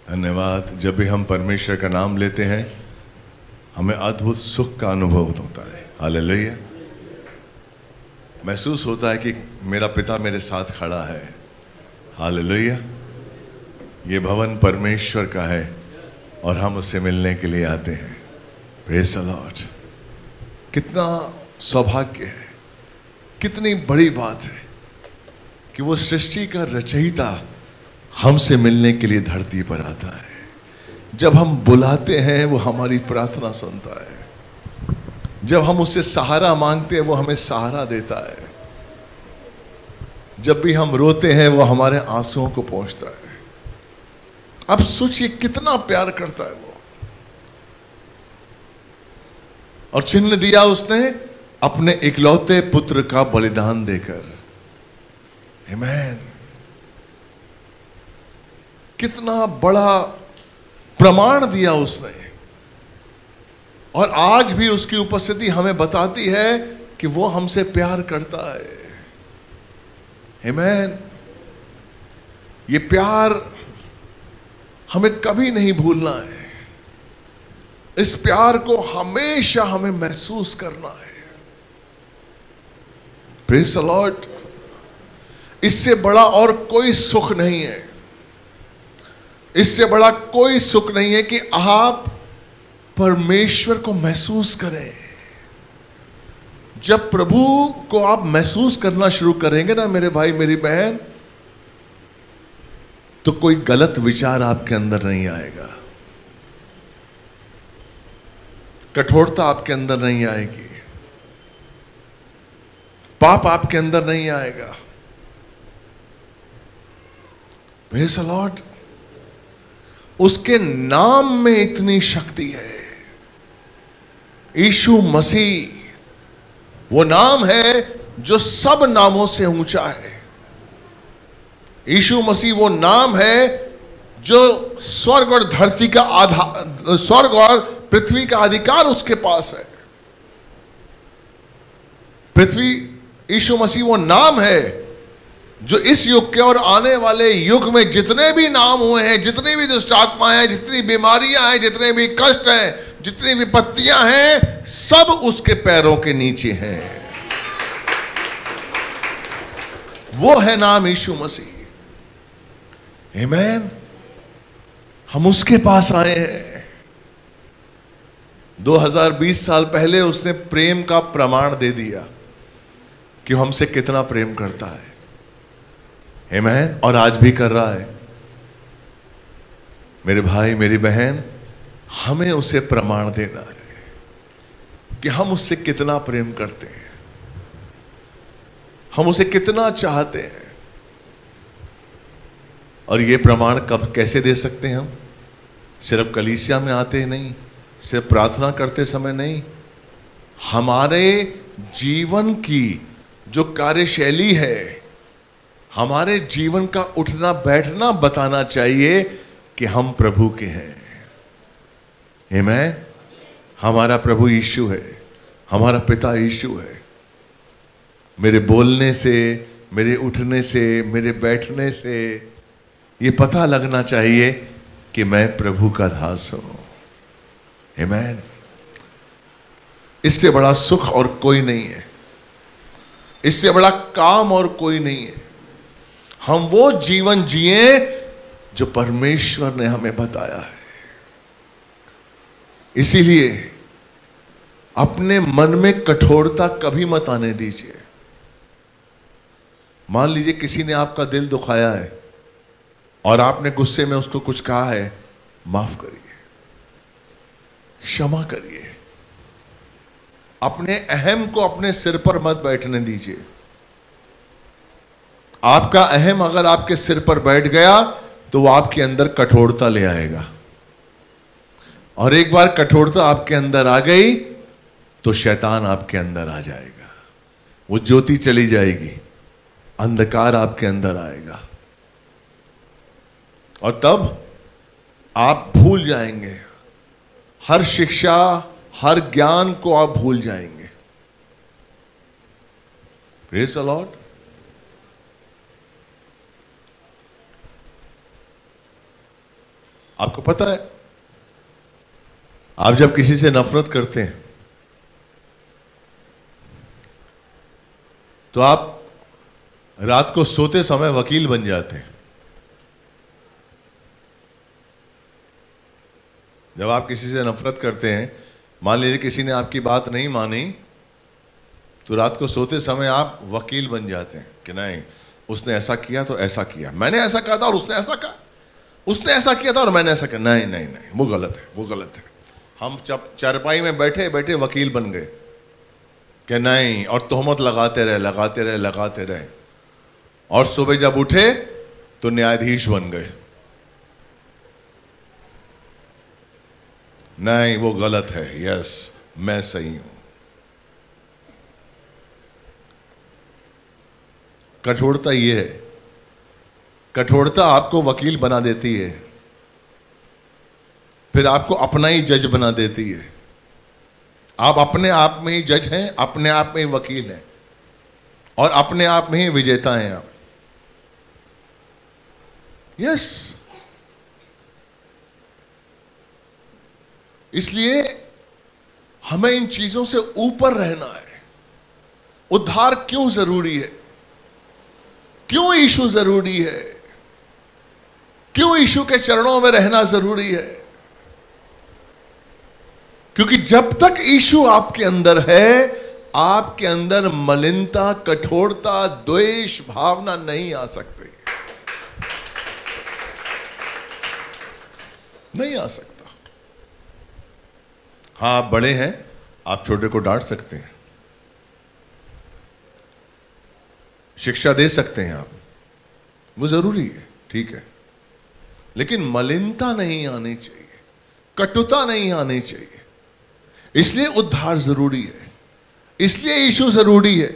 धन्यवाद। जब भी हम परमेश्वर का नाम लेते हैं हमें अद्भुत सुख का अनुभव होता है। हालेलुया। महसूस होता है कि मेरा पिता मेरे साथ खड़ा है। हालेलुया। ये भवन परमेश्वर का है और हम उससे मिलने के लिए आते हैं। Praise the lord. कितना सौभाग्य है, कितनी बड़ी बात है कि वो सृष्टि का रचयिता हमसे मिलने के लिए धरती पर आता है। जब हम बुलाते हैं वो हमारी प्रार्थना सुनता है। जब हम उससे सहारा मांगते हैं वो हमें सहारा देता है। जब भी हम रोते हैं वो हमारे आंसुओं को पोंछता है। अब सोचिए कितना प्यार करता है वो। और चिन्ह दिया उसने अपने इकलौते पुत्र का बलिदान देकर। आमीन। कितना बड़ा प्रमाण दिया उसने। और आज भी उसकी उपस्थिति हमें बताती है कि वो हमसे प्यार करता है। आमीन। ये प्यार हमें कभी नहीं भूलना है। इस प्यार को हमेशा हमें महसूस करना है। Praise the lord. इससे बड़ा और कोई सुख नहीं है। इससे बड़ा कोई सुख नहीं है कि आप परमेश्वर को महसूस करें। जब प्रभु को आप महसूस करना शुरू करेंगे ना मेरे भाई मेरी बहन, तो कोई गलत विचार आपके अंदर नहीं आएगा। कठोरता आपके अंदर नहीं आएगी। पाप आपके अंदर नहीं आएगा। Praise the lord. उसके नाम में इतनी शक्ति है। यीशु मसीह वो नाम है जो सब नामों से ऊंचा है। यीशु मसीह वो नाम है जो स्वर्ग और धरती का आधार, स्वर्ग और पृथ्वी का अधिकार उसके पास है। पृथ्वी, यीशु मसीह वो नाम है जो इस युग के और आने वाले युग में जितने भी नाम हुए हैं, जितनी भी दुष्ट आत्माएं हैं, जितनी बीमारियां हैं, जितने भी कष्ट हैं, जितनी विपत्तियां हैं, सब उसके पैरों के नीचे हैं। वो है नाम यीशु मसीह। आमीन। हम उसके पास आए हैं। 2020 साल पहले उसने प्रेम का प्रमाण दे दिया कि हमसे कितना प्रेम करता है। आमीन। और आज भी कर रहा है। मेरे भाई मेरी बहन, हमें उसे प्रमाण देना है कि हम उससे कितना प्रेम करते हैं, हम उसे कितना चाहते हैं। और ये प्रमाण कब कैसे दे सकते हैं हम? सिर्फ कलीसिया में आते ही नहीं, सिर्फ प्रार्थना करते समय नहीं। हमारे जीवन की जो कार्यशैली है, हमारे जीवन का उठना बैठना बताना चाहिए कि हम प्रभु के हैं। आमीन। हमारा प्रभु यीशु है, हमारा पिता यीशु है। मेरे बोलने से, मेरे उठने से, मेरे बैठने से ये पता लगना चाहिए कि मैं प्रभु का दास हूं। आमीन। इससे बड़ा सुख और कोई नहीं है। इससे बड़ा काम और कोई नहीं है। हम वो जीवन जिए जो परमेश्वर ने हमें बताया है। इसीलिए अपने मन में कठोरता कभी मत आने दीजिए। मान लीजिए किसी ने आपका दिल दुखाया है और आपने गुस्से में उसको कुछ कहा है, माफ करिए, क्षमा करिए। अपने अहम को अपने सिर पर मत बैठने दीजिए। आपका अहम अगर आपके सिर पर बैठ गया तो वो आपके अंदर कठोरता ले आएगा। और एक बार कठोरता आपके अंदर आ गई तो शैतान आपके अंदर आ जाएगा। वो ज्योति चली जाएगी, अंधकार आपके अंदर आएगा। और तब आप भूल जाएंगे, हर शिक्षा, हर ज्ञान को आप भूल जाएंगे। Praise the lord. आपको पता है, आप जब किसी से नफरत करते हैं तो आप रात को सोते समय वकील बन जाते हैं। जब आप किसी से नफरत करते हैं, मान लीजिए किसी ने आपकी बात नहीं मानी, तो रात को सोते समय आप वकील बन जाते हैं कि नहीं, उसने ऐसा किया तो ऐसा किया, मैंने ऐसा कहा था और उसने ऐसा कहा, उसने ऐसा किया था और मैंने ऐसा किया, नहीं नहीं नहीं, वो गलत है, वो गलत है। हम चारपाई में बैठे बैठे वकील बन गए कि नहीं, और तोहमत लगाते रहे लगाते रहे लगाते रहे, और सुबह जब उठे तो न्यायाधीश बन गए। नहीं, वो गलत है, यस मैं सही हूं। कठोरता ये है, कठोरता आपको वकील बना देती है, फिर आपको अपना ही जज बना देती है। आप अपने आप में ही जज हैं, अपने आप में ही वकील हैं, और अपने आप में ही विजेता हैं आप। यस, इसलिए हमें इन चीजों से ऊपर रहना है। उद्धार क्यों जरूरी है? क्यों यीशु जरूरी है? क्यों यीशु के चरणों में रहना जरूरी है? क्योंकि जब तक यीशु आपके अंदर है, आपके अंदर मलिनता, कठोरता, द्वेष भावना नहीं आ सकती, नहीं आ सकता। हाँ, आप बड़े हैं, आप छोटे को डांट सकते हैं, शिक्षा दे सकते हैं आप, वो जरूरी है, ठीक है, लेकिन मलिनता नहीं आनी चाहिए, कटुता नहीं आनी चाहिए। इसलिए उद्धार जरूरी है, इसलिए यीशु जरूरी है,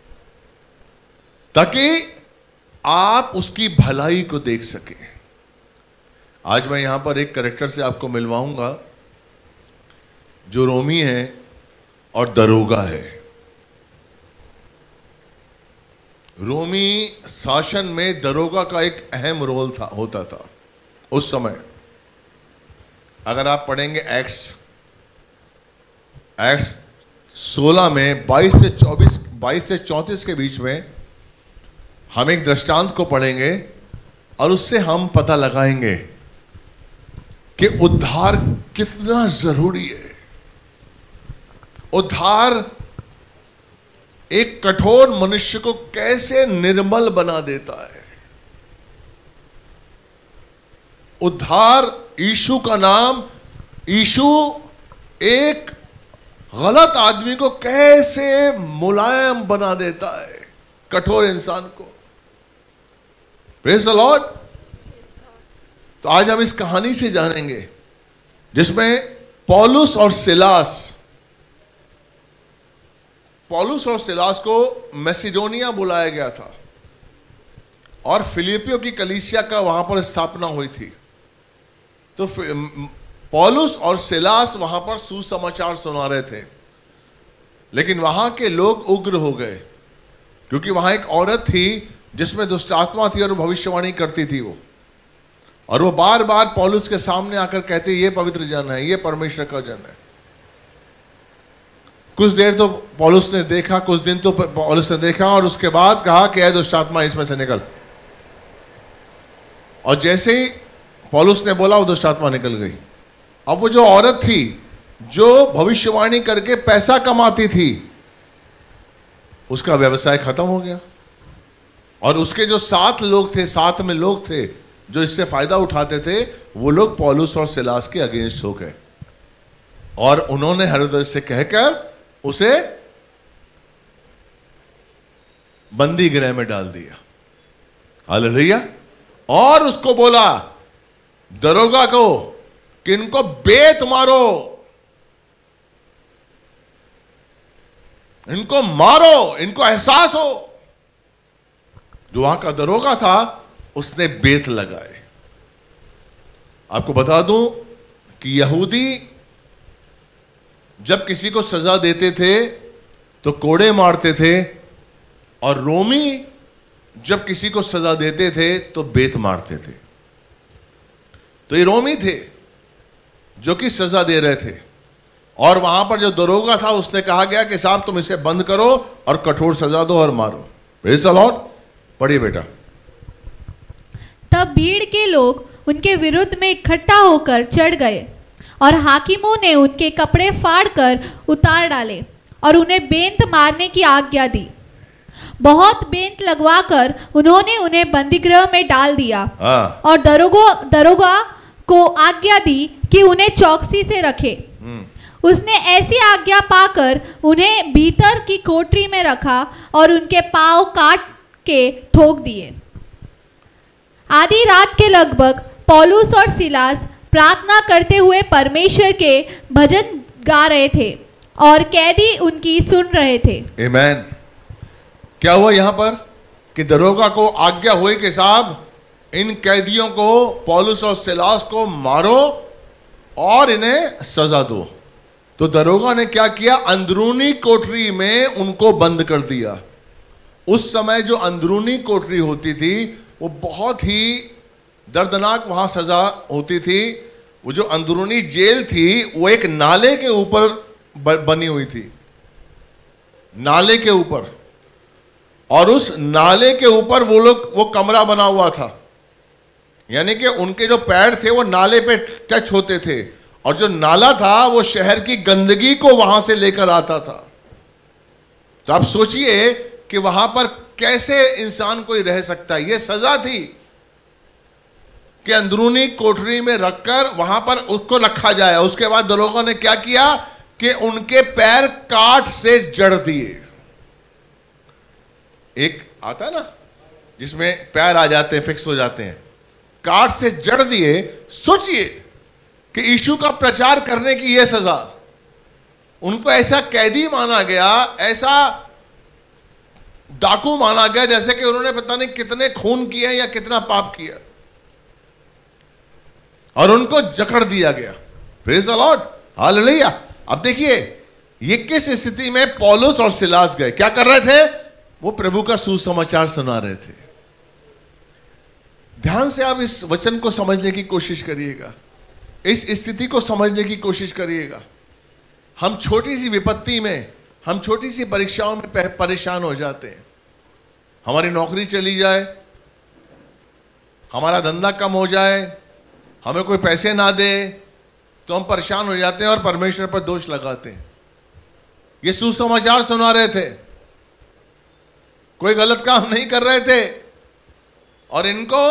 ताकि आप उसकी भलाई को देख सकें। आज मैं यहां पर एक कैरेक्टर से आपको मिलवाऊंगा जो रोमी है और दरोगा है। रोमी शासन में दरोगा का एक अहम रोल होता था उस समय। अगर आप पढ़ेंगे एक्ट्स 16 में 22 से 34 के बीच में हम एक दृष्टांत को पढ़ेंगे और उससे हम पता लगाएंगे कि उद्धार कितना जरूरी है। उद्धार एक कठोर मनुष्य को कैसे निर्मल बना देता है। उद्धार, यीशु का नाम, यीशु एक गलत आदमी को कैसे मुलायम बना देता है, कठोर इंसान को। Praise the lord. तो आज हम इस कहानी से जानेंगे जिसमें पौलुस और सिलास को मैसिडोनिया बुलाया गया था और फिलिपियों की कलीसिया का वहां पर स्थापना हुई थी। तो पौलुस और सिलास वहां पर सुसमाचार सुना रहे थे, लेकिन वहां के लोग उग्र हो गए, क्योंकि वहां एक औरत थी जिसमें दुष्ट आत्मा थी और भविष्यवाणी करती थी और वो बार बार पौलुस के सामने आकर कहते, ये पवित्र जन है, ये परमेश्वर का जन है। कुछ देर तो पौलुस ने देखा, कुछ दिन तो पौलुस ने देखा, और उसके बाद कहा कि ऐ दुष्ट आत्मा इसमें से निकल। और जैसे ही पौलुस ने बोला, वो दुष्ट आत्मा निकल गई। अब वो जो औरत थी जो भविष्यवाणी करके पैसा कमाती थी, उसका व्यवसाय खत्म हो गया, और उसके जो 7 लोग थे जो इससे फायदा उठाते थे, वो लोग पौलुस और सिलास के अगेंस्ट हो गए और उन्होंने हेरोदेस से कहकर उसे बंदी गृह में डाल दिया। हालेलुया। और उसको बोला दरोगा को कि इनको बेत मारो, इनको मारो, इनको एहसास हो। जो वहां का दरोगा था उसने बेत लगाए। आपको बता दूं कि यहूदी जब किसी को सजा देते थे तो कोड़े मारते थे, और रोमी जब किसी को सजा देते थे तो बेत मारते थे। तो ये रोमी थे जो कि सजा दे रहे थे, और वहां पर जो दरोगा था उसने कहा गया कि साहब तुम इसे बंद करो और कठोर सजा दो और मारो। Praise the lord. पढ़िए बेटा। तब भीड़ के लोग उनके विरुद्ध में इकट्ठा होकर चढ़ गए और हाकिमों ने उनके कपड़े फाड़कर उतार डाले और उन्हें बेंत मारने की आज्ञा दी। बहुत बेंत लगवाकर उन्होंने उन्हें बंदीगृह में डाल दिया और दरोगा को आज्ञा दी कि उन्हें चौकसी से रखे। उसने ऐसी आज्ञा पाकर उन्हें भीतर की कोठरी में रखा और उनके पांव काट के ठोक दिए। आधी रात के लगभग पौलुस और सिलास प्रार्थना करते हुए परमेश्वर के भजन गा रहे थे और कैदी उनकी सुन रहे थे। आमीन। क्या हुआ यहां पर कि दरोगा को आज्ञा हुई कि साहब इन कैदियों को, पौलुस और सिलास को मारो और इन्हें सजा दो। तो दरोगा ने क्या किया, अंदरूनी कोठरी में उनको बंद कर दिया। उस समय जो अंदरूनी कोठरी होती थी वो बहुत ही दर्दनाक वहां सजा होती थी। वो जो अंदरूनी जेल थी वो एक नाले के ऊपर बनी हुई थी, नाले के ऊपर, और उस नाले के ऊपर वो कमरा बना हुआ था, यानी कि उनके जो पैर थे वो नाले पे टच होते थे, और जो नाला था वो शहर की गंदगी को वहां से लेकर आता था। तो आप सोचिए कि वहां पर कैसे इंसान कोई रह सकता है। यह सजा थी कि अंदरूनी कोठरी में रखकर वहां पर उसको रखा जाए। उसके बाद दरोगा ने क्या किया कि उनके पैर काट से जड़ दिए। एक आता है ना जिसमें पैर आ जाते हैं, फिक्स हो जाते हैं, काट से जड़ दिए। सोचिए कि यीशु का प्रचार करने की यह सजा, उनको ऐसा कैदी माना गया, ऐसा डाकू माना गया जैसे कि उन्होंने पता नहीं कितने खून किए या कितना पाप किया, और उनको जकड़ दिया गया। Praise the lord, hallelujah. अब देखिए ये किस स्थिति में पौलुस और सिलास गए, क्या कर रहे थे, वो प्रभु का सुसमाचार सुना रहे थे। ध्यान से आप इस वचन को समझने की कोशिश करिएगा, इस स्थिति को समझने की कोशिश करिएगा। हम छोटी सी विपत्ति में, हम छोटी सी परीक्षाओं में परेशान हो जाते हैं। हमारी नौकरी चली जाए, हमारा धंधा कम हो जाए, हमें कोई पैसे ना दे, तो हम परेशान हो जाते हैं और परमेश्वर पर दोष लगाते हैं। ये सुसमाचार सुना रहे थे, कोई गलत काम नहीं कर रहे थे, और इनको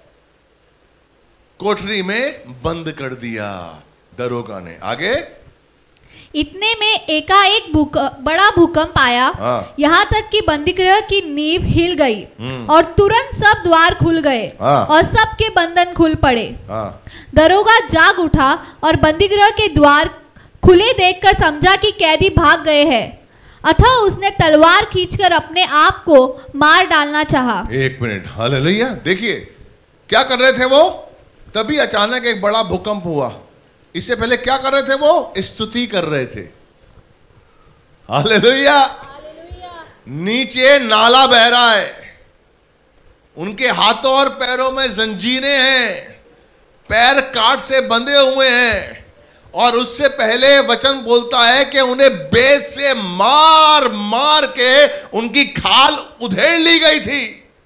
कोठरी में बंद कर दिया दरोगा ने। आगे, इतने में एकाएक बड़ा भूकंप आया, यहाँ तक कि बंदीगृह की नींव हिल गई और तुरंत सब द्वार खुल गए और सबके बंधन खुल पड़े। दरोगा जाग उठा और बंदीगृह के द्वार खुले देखकर समझा कि कैदी भाग गए हैं, अतः उसने तलवार खींचकर अपने आप को मार डालना चाहा। एक मिनट, हालेलुया। देखिए क्या कर रहे थे वो, तभी अचानक एक बड़ा भूकंप हुआ। इससे पहले क्या कर रहे थे वो, स्तुति कर रहे थे। हालेलुया। नीचे नाला बह रहा है, उनके हाथों और पैरों में जंजीरें हैं, पैर काट से बंधे हुए हैं, और उससे पहले वचन बोलता है कि उन्हें बेत से मार मार के उनकी खाल उधेड़ ली गई थी।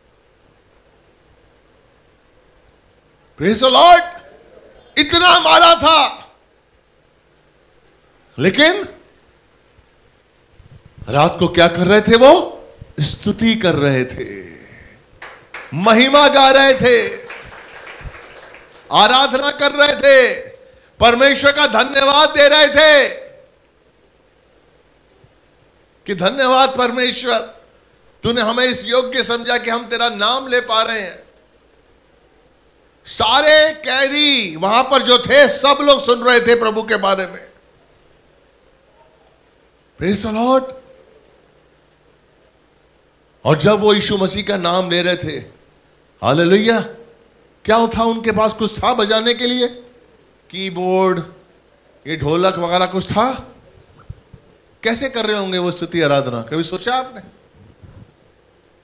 Praise the lord. इतना मारा था, लेकिन रात को क्या कर रहे थे वो, स्तुति कर रहे थे, महिमा गा रहे थे, आराधना कर रहे थे, परमेश्वर का धन्यवाद दे रहे थे कि धन्यवाद परमेश्वर, तूने हमें इस योग्य समझा कि हम तेरा नाम ले पा रहे हैं। सारे कैदी वहां पर जो थे सब लोग सुन रहे थे प्रभु के बारे में। Praise the lord. और जब वो यीशु मसीह का नाम ले रहे थे, हालेलुया, क्या था उनके पास, कुछ था बजाने के लिए, कीबोर्ड, ये ढोलक वगैरह कुछ था? कैसे कर रहे होंगे वो स्तुति आराधना, कभी सोचा आपने?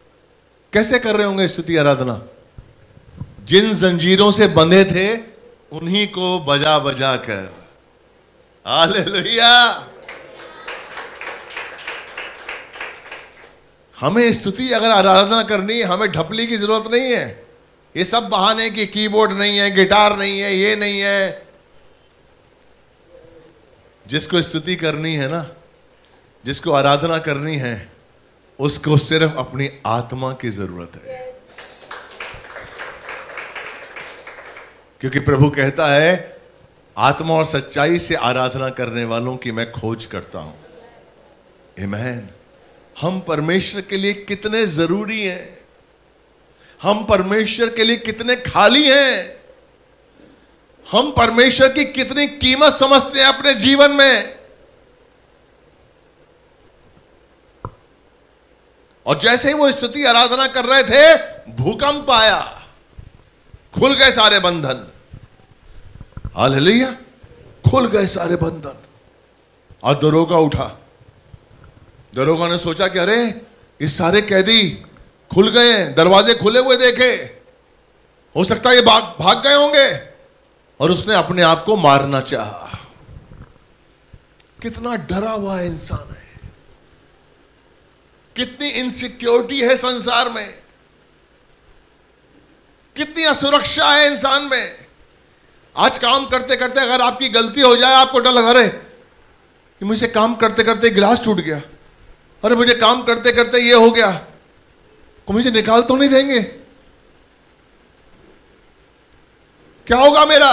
कैसे कर रहे होंगे स्तुति आराधना? जिन जंजीरों से बंधे थे उन्हीं को बजा बजा कर। हालेलुया। हमें स्तुति अगर आराधना करनी है, हमें ढपली की जरूरत नहीं है। ये सब बहाने कि कीबोर्ड नहीं है, गिटार नहीं है, ये नहीं है। जिसको स्तुति करनी है ना, जिसको आराधना करनी है, उसको सिर्फ अपनी आत्मा की जरूरत है। क्योंकि प्रभु कहता है, आत्मा और सच्चाई से आराधना करने वालों की मैं खोज करता हूं। आमीन। हम परमेश्वर के लिए कितने जरूरी हैं, हम परमेश्वर के लिए कितने खाली हैं, हम परमेश्वर की कितनी कीमत समझते हैं अपने जीवन में। और जैसे ही वो स्तुति आराधना कर रहे थे, भूकंप आया, खुल गए सारे बंधन। हालेलुया। खुल गए सारे बंधन। और दरोगा उठा। दरोगा ने सोचा कि अरे इस सारे कैदी खुल गए हैं, दरवाजे खुले हुए देखे, हो सकता है ये भाग गए होंगे, और उसने अपने आप को मारना चाहा। कितना डरा हुआ इंसान है, कितनी इनसिक्योरिटी है संसार में, कितनी असुरक्षा है इंसान में। आज काम करते करते अगर आपकी गलती हो जाए, आपको डर लगा रहे कि मुझे काम करते करते गिलास टूट गया, अरे मुझे काम करते करते ये हो गया, को मुझे निकाल तो नहीं देंगे, क्या होगा मेरा।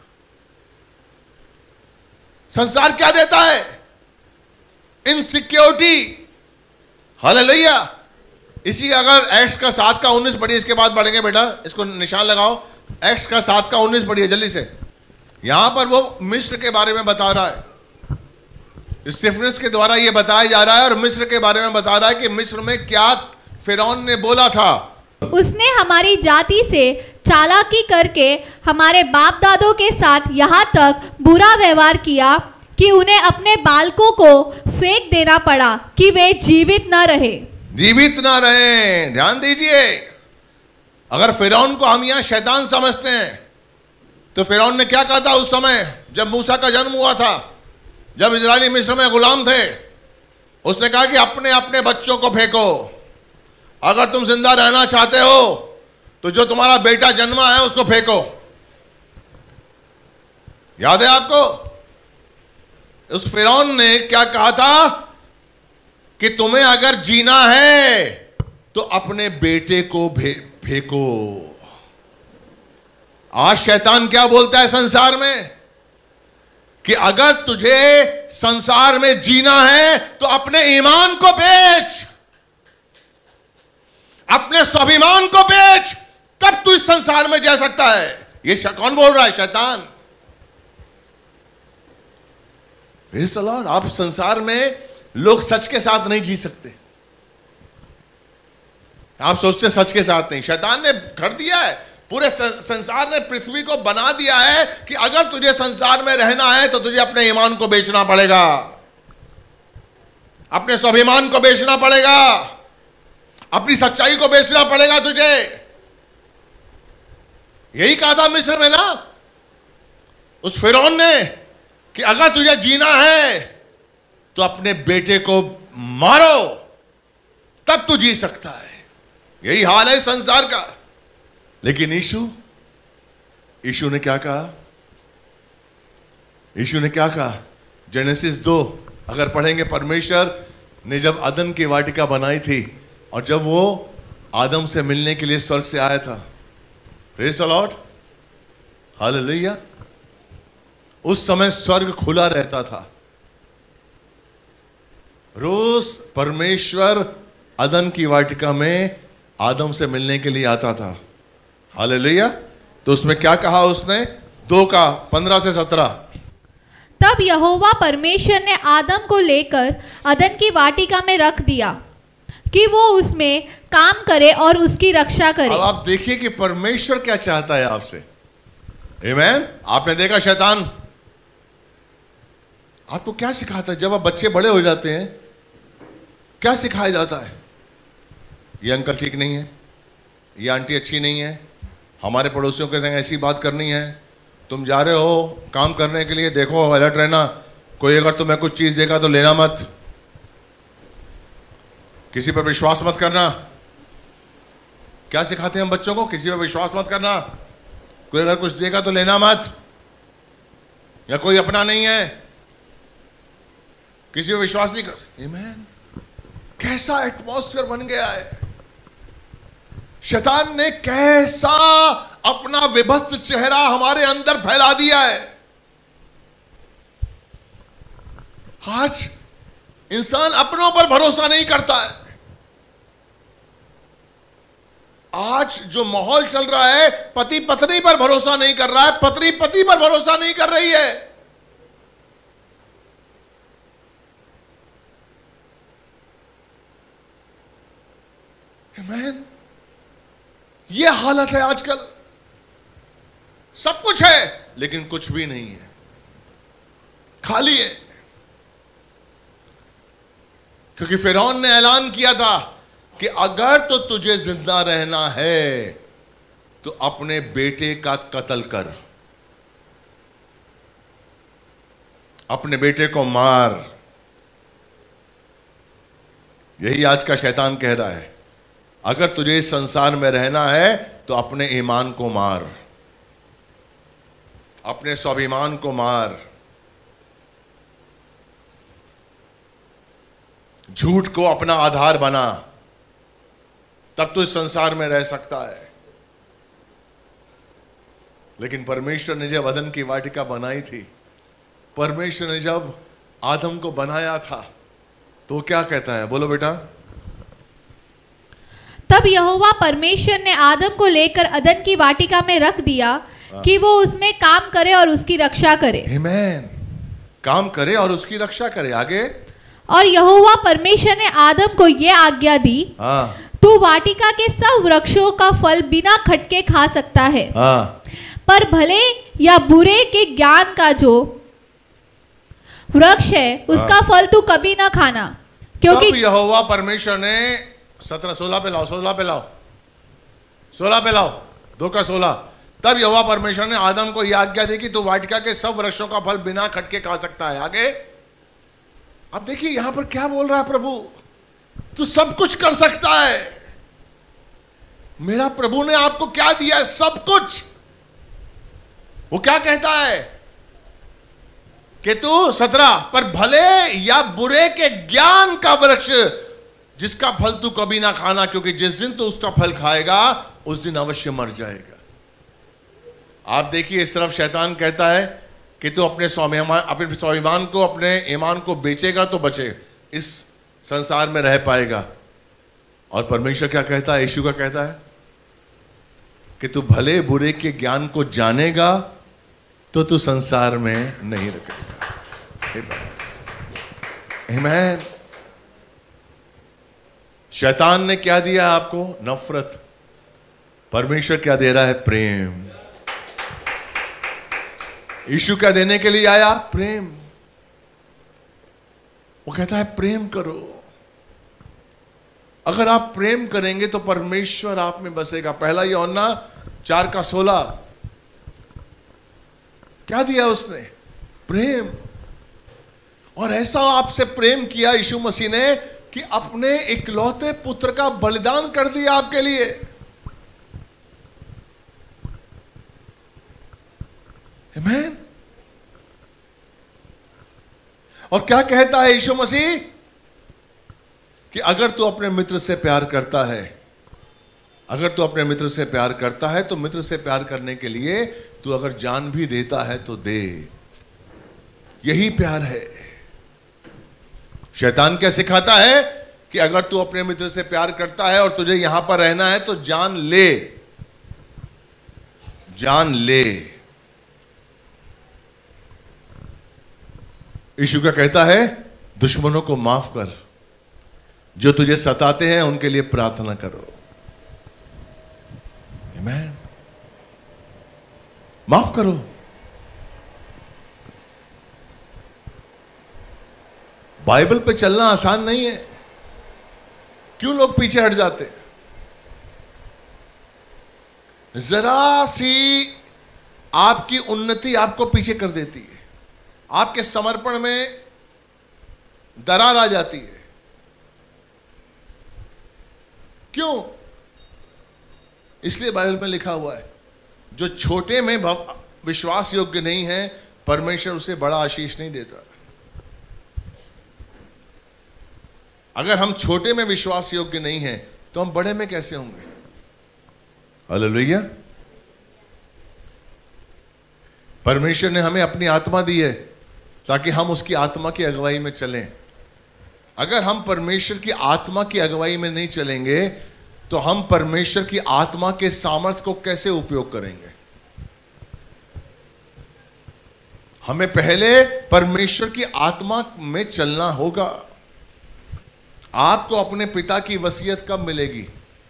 संसार क्या देता है? इनसिक्योरिटी। हालेलुया। इसी अगर एक्स का 7 का 19 पढ़िए, इसके बाद बढ़ेंगे बेटा, इसको निशान लगाओ। एक्स का 7 का 19 पढ़िए जल्दी से। यहां पर वो मिस्र के बारे में बता रहा है, स्टेफनस के द्वारा ये बताया जा रहा है, और मिस्र के बारे में बता रहा है कि मिस्र में क्या फिरौन ने बोला था। उसने हमारी जाति से चालाकी करके हमारे बाप दादों के साथ यहाँ तक बुरा व्यवहार किया कि उन्हें अपने बालकों को फेंक देना पड़ा कि वे जीवित न रहे। जीवित ना रहे। ध्यान दीजिए, अगर फिरौन को हम यहां शैतान समझते हैं, तो फिरौन ने क्या कहा था उस समय जब मूसा का जन्म हुआ था, जब इजरायली मिस्र में गुलाम थे? उसने कहा कि अपने अपने बच्चों को फेंको, अगर तुम जिंदा रहना चाहते हो तो जो तुम्हारा बेटा जन्मा है उसको फेंको। याद है आपको? उस फिरौन ने क्या कहा था कि तुम्हें अगर जीना है तो अपने बेटे को फेंको। आज शैतान क्या बोलता है संसार में कि अगर तुझे संसार में जीना है तो अपने ईमान को बेच, अपने स्वाभिमान को बेच, तब तू इस संसार में जा सकता है। ये कौन बोल रहा है? शैतान। Praise the lord. आप संसार में लोग सच के साथ नहीं जी सकते। आप सोचते हैं सच के साथ नहीं, शैतान ने कर दिया है, पूरे संसार ने, पृथ्वी को बना दिया है कि अगर तुझे संसार में रहना है तो तुझे अपने ईमान को बेचना पड़ेगा, अपने स्वाभिमान को बेचना पड़ेगा, अपनी सच्चाई को बेचना पड़ेगा तुझे। यही कहा था मिस्र में ना उस फिरौन ने कि अगर तुझे जीना है तो अपने बेटे को मारो, तब तू जी सकता है। यही हाल है संसार का। लेकिन यीशु ने क्या कहा? यीशु ने क्या कहा? जेनेसिस 2 अगर पढ़ेंगे, परमेश्वर ने जब अदन की वाटिका बनाई थी और जब वो आदम से मिलने के लिए स्वर्ग से आया था, प्रेज़ द लॉर्ड, हालेलुया, उस समय स्वर्ग खुला रहता था। रोज परमेश्वर अदन की वाटिका में आदम से मिलने के लिए आता था। हालेलुया। तो उसमें क्या कहा उसने? 2 का 15 से 17। तब यहोवा परमेश्वर ने आदम को लेकर अदन की वाटिका में रख दिया कि वो उसमें काम करे और उसकी रक्षा करे। अब आप देखिए कि परमेश्वर क्या चाहता है आपसे। आमीन। आपने देखा शैतान आपको क्या सिखाता है? जब आप बच्चे बड़े हो जाते हैं, क्या सिखाया जाता है? ये अंकल ठीक नहीं है, ये आंटी अच्छी नहीं है, हमारे पड़ोसियों के संग ऐसी बात करनी है, तुम जा रहे हो काम करने के लिए, देखो अलर्ट रहना, कोई अगर तुम्हें कुछ चीज देगा तो लेना मत, किसी पर विश्वास मत करना। क्या सिखाते हैं हम बच्चों को? किसी पर विश्वास मत करना, कोई अगर कुछ देगा तो लेना मत, या कोई अपना नहीं है, किसी पर विश्वास नहीं कर। आमीन। कैसा एटमॉस्फेयर बन गया है। शैतान ने कैसा अपना विभत्स चेहरा हमारे अंदर फैला दिया है। आज इंसान अपनों पर भरोसा नहीं करता है। आज जो माहौल चल रहा है, पति पत्नी पर भरोसा नहीं कर रहा है, पत्नी पति पर भरोसा नहीं कर रही है। आमीन। ये हालत है आजकल। सब कुछ है लेकिन कुछ भी नहीं है, खाली है। क्योंकि फिरौन ने ऐलान किया था कि अगर तो तुझे जिंदा रहना है तो अपने बेटे का कत्ल कर, अपने बेटे को मार। यही आज का शैतान कह रहा है, अगर तुझे इस संसार में रहना है तो अपने ईमान को मार, अपने स्वाभिमान को मार, झूठ को अपना आधार बना, तब तो इस संसार में रह सकता है। लेकिन परमेश्वर ने जब अदन की वाटिका बनाई थी, परमेश्वर ने जब आदम को बनाया था, तो क्या कहता है? बोलो बेटा। तब यहोवा परमेश्वर ने आदम को लेकर अदन की वाटिका में रख दिया कि वो उसमें काम करे और उसकी रक्षा करे। आमीन। काम करे और उसकी रक्षा करे। आगे। और यहोवा परमेश्वर ने आदम को ये आज्ञा दी, तू वाटिका के सब वृक्षों का फल बिना खटके खा सकता है, पर भले या बुरे के ज्ञान का जो वृक्ष है उसका फल तू कभी ना खाना, क्योंकि यहोवा परमेश्वर ने 16 पे लाओ, 16 पे लाओ, 2 का 16। तब यहोवा परमेश्वर ने आदम को यह आज्ञा दी कि तू वाटिका के सब वृक्षों का फल बिना खटके खा सकता है। आगे। अब देखिए यहां पर क्या बोल रहा है प्रभु, तू सब कुछ कर सकता है। मेरा प्रभु ने आपको क्या दिया है? सब कुछ। वो क्या कहता है कि तू 17 पर भले या बुरे के ज्ञान का वृक्ष जिसका फल तू कभी ना खाना, क्योंकि जिस दिन तू उसका फल खाएगा उस दिन अवश्य मर जाएगा। आप देखिए इस तरफ शैतान कहता है कि तू अपने स्वाभिमान को, अपने ईमान को बेचेगा तो बचे, इस संसार में रह पाएगा। और परमेश्वर क्या कहता है? यीशु का कहता है कि तू भले बुरे के ज्ञान को जानेगा तो तू संसार में नहीं रखेगा। आमीन। शैतान ने क्या दिया आपको? नफरत। परमेश्वर क्या दे रहा है? प्रेम। यीशु क्या देने के लिए आया? प्रेम। वो कहता है प्रेम करो। अगर आप प्रेम करेंगे तो परमेश्वर आप में बसेगा। 1 यूहन्ना 4 का 16। क्या दिया उसने? प्रेम। और ऐसा आपसे प्रेम किया यीशु मसीह ने कि अपने इकलौते पुत्र का बलिदान कर दिया आपके लिए। आमीन। और क्या कहता है यीशु मसीह कि अगर तू अपने मित्र से प्यार करता है, अगर तू अपने मित्र से प्यार करता है तो मित्र से प्यार करने के लिए तू अगर जान भी देता है तो दे। यही प्यार है। शैतान क्या सिखाता है कि अगर तू अपने मित्र से प्यार करता है और तुझे यहां पर रहना है तो जान ले, जान ले। यीशु क्या कहता है? दुश्मनों को माफ कर, जो तुझे सताते हैं उनके लिए प्रार्थना करो। आमीन। माफ करो। बाइबल पे चलना आसान नहीं है। क्यों लोग पीछे हट जाते? जरा सी आपकी उन्नति आपको पीछे कर देती है, आपके समर्पण में दरार आ जाती है। क्यों? इसलिए बाइबल में लिखा हुआ है, जो छोटे में विश्वास योग्य नहीं है, परमेश्वर उसे बड़ा आशीष नहीं देता। अगर हम छोटे में विश्वास योग्य नहीं हैं, तो हम बड़े में कैसे होंगे? हालेलुया। परमेश्वर ने हमें अपनी आत्मा दी है ताकि हम उसकी आत्मा की अगुवाई में चलें। अगर हम परमेश्वर की आत्मा की अगुवाई में नहीं चलेंगे, तो हम परमेश्वर की आत्मा के सामर्थ्य को कैसे उपयोग करेंगे? हमें पहले परमेश्वर की आत्मा में चलना होगा। आपको अपने पिता की वसीयत कब मिलेगी?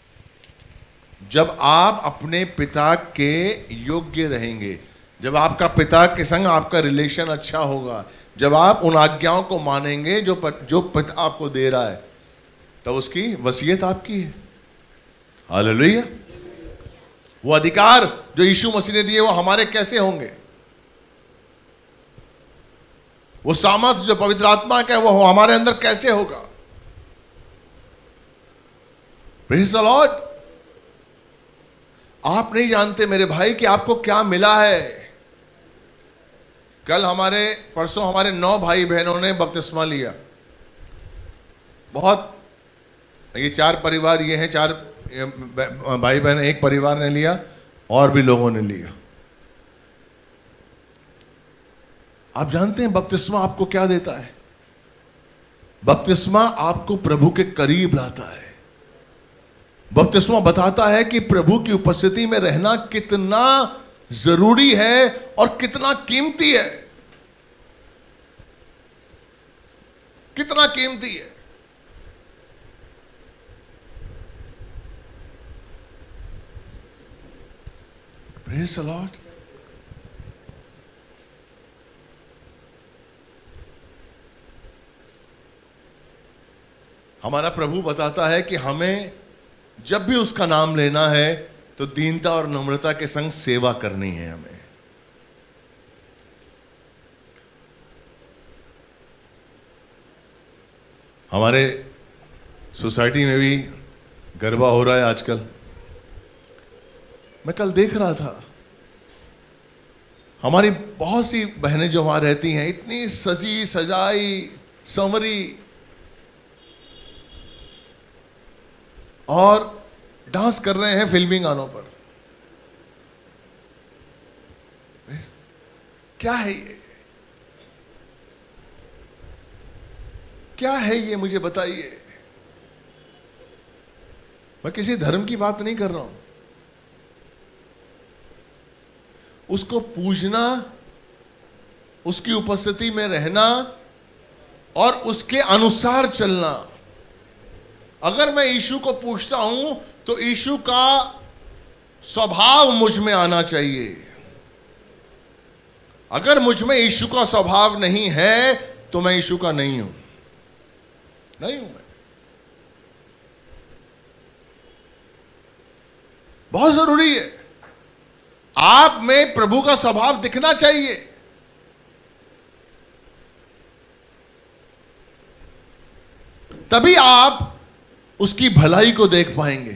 जब आप अपने पिता के योग्य रहेंगे, जब आपका पिता के संग आपका रिलेशन अच्छा होगा, जब आप उन आज्ञाओं को मानेंगे जो पिता आपको दे रहा है, तब उसकी वसीयत आपकी है। हालेलुया। वो अधिकार जो यीशु मसीह ने दिए वो हमारे कैसे होंगे? वो सामर्थ्य जो पवित्र आत्मा का है वो हमारे अंदर कैसे होगा? Praise the lord. आप नहीं जानते मेरे भाई कि आपको क्या मिला है। परसों हमारे 9 भाई बहनों ने बपतिस्मा लिया। बहुत, ये 4 परिवार ये हैं, 4 भाई बहन, एक परिवार ने लिया और भी लोगों ने लिया। आप जानते हैं बपतिस्मा आपको क्या देता है? बपतिस्मा आपको प्रभु के करीब लाता है। बपतिस्मा बताता है कि प्रभु की उपस्थिति में रहना कितना जरूरी है और कितना कीमती है, कितना कीमती है। Praise the lord. हमारा प्रभु बताता है कि हमें जब भी उसका नाम लेना है तो दीनता और नम्रता के संग सेवा करनी है। हमें हमारे सोसाइटी में भी गरबा हो रहा है आजकल। मैं कल देख रहा था, हमारी बहुत सी बहनें जो वहां रहती हैं, इतनी सजी सजाई संवरी और डांस कर रहे हैं फिल्मी गानों पर। क्या है ये? क्या है ये? मुझे बताइए। मैं किसी धर्म की बात नहीं कर रहा हूं। उसको पूजना, उसकी उपस्थिति में रहना और उसके अनुसार चलना। अगर मैं यीशु को पूछता हूं तो यीशु का स्वभाव मुझ में आना चाहिए। अगर मुझ में यीशु का स्वभाव नहीं है तो मैं यीशु का नहीं हूं, नहीं हूं मैं। बहुत जरूरी है, आप में प्रभु का स्वभाव दिखना चाहिए। तभी आप उसकी भलाई को देख पाएंगे।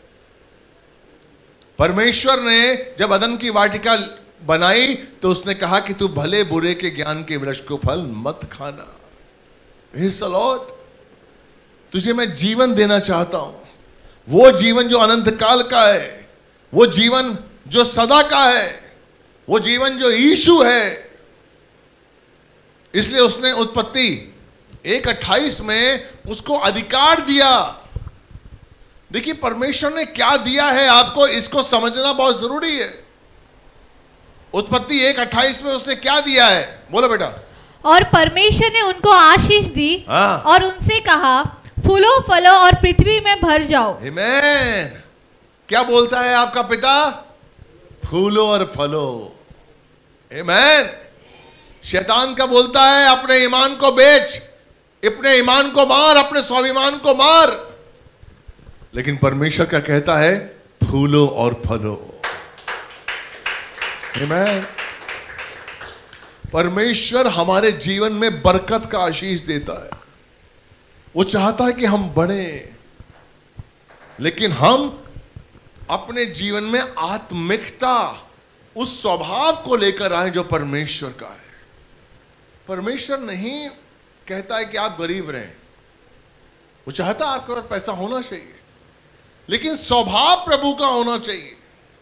परमेश्वर ने जब अदन की वाटिका बनाई तो उसने कहा कि तू भले बुरे के ज्ञान के वृक्ष को फल मत खाना। Praise the lord. तुझे मैं जीवन देना चाहता हूं, वो जीवन जो अनंत काल का है, वो जीवन जो सदा का है, वो जीवन जो यीशु है। इसलिए उसने उत्पत्ति 1:28 में उसको अधिकार दिया। देखिए परमेश्वर ने क्या दिया है आपको, इसको समझना बहुत जरूरी है। उत्पत्ति 1:28 में उसने क्या दिया है? बोलो बेटा। और परमेश्वर ने उनको आशीष दी और उनसे कहा, फूलो फलो और पृथ्वी में भर जाओ। आमीन। क्या बोलता है आपका पिता? फूलो और फलो। आमीन। शैतान का बोलता है अपने ईमान को बेच, अपने ईमान को मार, अपने स्वाभिमान को मार। लेकिन परमेश्वर का कहता है फूलो और फलो। आमीन। परमेश्वर हमारे जीवन में बरकत का आशीष देता है। वो चाहता है कि हम बढ़े, लेकिन हम अपने जीवन में आत्मिकता, उस स्वभाव को लेकर आए जो परमेश्वर का है। परमेश्वर नहीं कहता है कि आप गरीब रहें, वो चाहता है आपके पास पैसा होना चाहिए, लेकिन स्वभाव प्रभु का होना चाहिए।